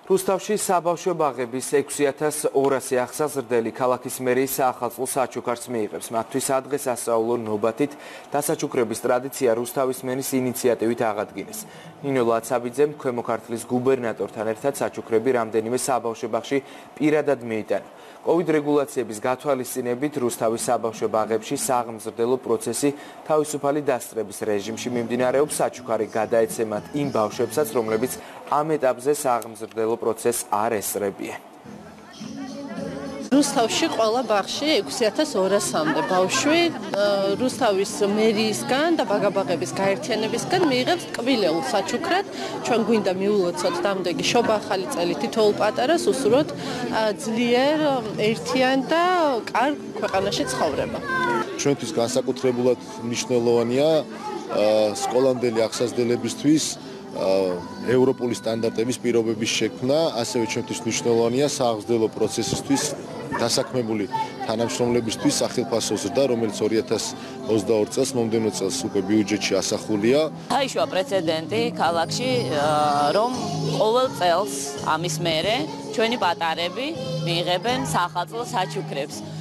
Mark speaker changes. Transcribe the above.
Speaker 1: რუსთავში საბავშვო ბაღების 6200 აღსაზრდელი ქალაქის მერიის საახალწლო საჩუქარს მიიღებს. მათთვის სადღესასწაულო ნობათით დასაჩუქრების ტრადიცია რუსთავის მერის ინიციატივით აღადგინეს. ნინო ლაცაბიძემ ქვემო ქართლის გუბერნატორთან ერთად საჩუქრები რამდენიმე საბავშვო ბაღში პირადად მიიტანა. COVID რეგულაციების გათვალისწინებით რუსთავის საბავშვო ბაღებში სააღმზრდელო პროცესი თავისუფალი დასწრების რეჟიმში მიმდინარეობს. საჩუქარი გადაეცემათ იმ ბავშვებსაც, რომლებიც ამ ეტაპზე სააღმზრდელო პროცესს არ ესწრებიან.
Speaker 2: რუსთავში ყველა ბაღში 6200-მდე ბავშვი რუსთავის მერიისგან და ბაღების გაერთიანებისგან მიიღებს ტკბილეულ საჩუქრად. ჩვენ გვინდა მიულოცოთ დამდეგი შობა-ახალი წელი თითოეულ პატარას, უსურვოთ ძლიერ ერთიან და კარგ ქვეყანაში ცხოვრება.
Speaker 3: ჩვენთვის განსაკუთრებულად მნიშვნელოვანია სკოლამდელი აღსაზრდელებისთვის ევროპული სტანდარტების პირობების შექმნა, ასევე ჩვენთვის მნიშვნელოვანია სააღმზრდელო პროცესისთვის დასაქმებული თანამშრომლებისთვის სახელმწიფო ზრდა, რომელიც 2022 წელს მომდევნო წელს უკვე ბიუჯეტში ასახულია.
Speaker 4: Აიშვა პრეცედენტი ქალაქში, რომ ყოველ წელს ამის მერე ჩვენი პატარები მიიღებენ საახალწლო საჩუქრებს.